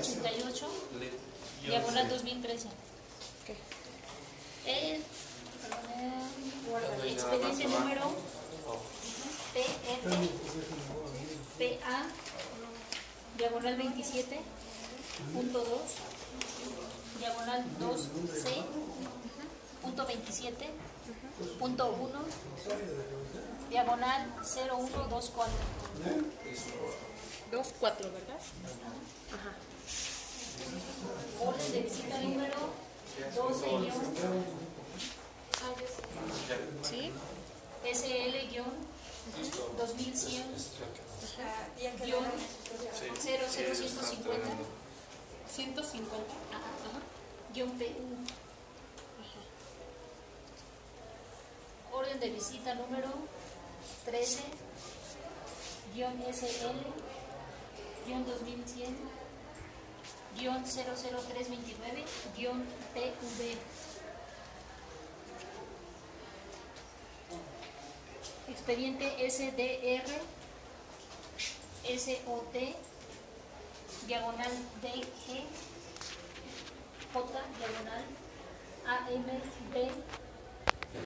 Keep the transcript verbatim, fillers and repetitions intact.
ochenta y ocho, diagonal dos mil trece. ¿Qué? Eh, perdón, expediente número P F P A diagonal veintisiete punto dos diagonal dos C punto veintisiete punto uno diagonal cero uno dos cuatro. dos, cuatro, ¿verdad? Ajá. Orden de visita número doce ¿Sí? S L dos mil cien cero cero ciento cincuenta ciento cincuenta. guión P U. Orden de visita número trece S L dos mil cien cero cero tres veintinueve T V. Expediente S D R S O T diagonal D G J diagonal A M B